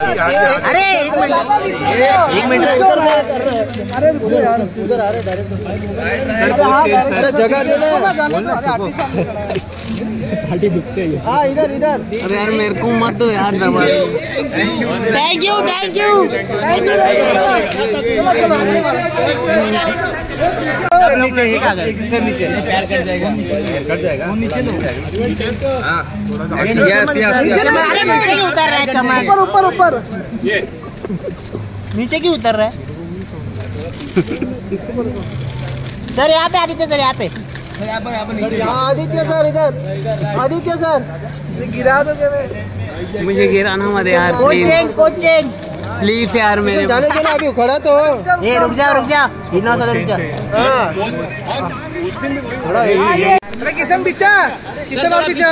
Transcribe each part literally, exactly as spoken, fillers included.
अरे एक मिनट एक मिनट अरे रुको यार, उधर आ रहे डायरेक्ट। अरे जगह दे ना। हाँ इधर इधर। अरे यार मेरे को मत दो यार दबा। Thank you thank you thank you. नीचे एक आ गए किसका नीचे पैर कट जाएगा कट जाएगा वो नीचे लो हां यस यस अरे नीचे क्यों उतर रहा है चमक ऊपर ऊपर ऊपर ये नीचे क्यों उतर रहा है सर यहाँ पे आदित्य सर यहाँ पे यहाँ पर यहाँ पर नीचे आदित्य सर इधर आदित्य सर गिरा दो मुझे गिराना मत यार कोचिंग कोचिंग प्लीज यार मेरे जाने देना अभी खड़ा तो ये रुक जा रुक जा इतना तो रुक जा हाँ अरे किशन पीछा किशन और पीछा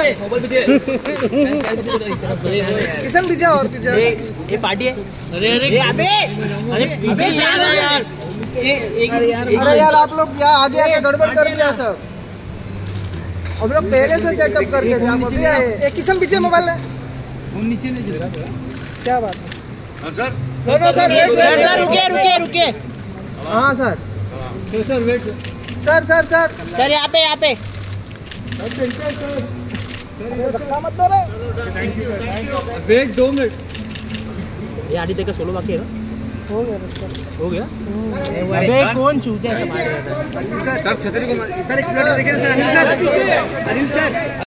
किशन पीछा और पीछा ये पार्टी है अरे अरे अबे अरे अबे यार यार अरे यार आप लोग यहाँ आगे आके गड़बड़ कर दिया सब हम लोग पहले से सेटअप करते थे आप अभी आए एक किशन पीछे मोबाइल है नीचे नहीं क्या बात है सर सर सर सर रुके रुके रुके हाँ sir sir wait sir sir sir sir यहाँ पे यहाँ पे धक्का मत दो रे वेट दो मिनट ये आदित्य का सोलो बाकी है ना हो गया हो गया अबे कौन चूते है सर छतरी को सर एक मिनट देखिए sir Anil sir Anil sir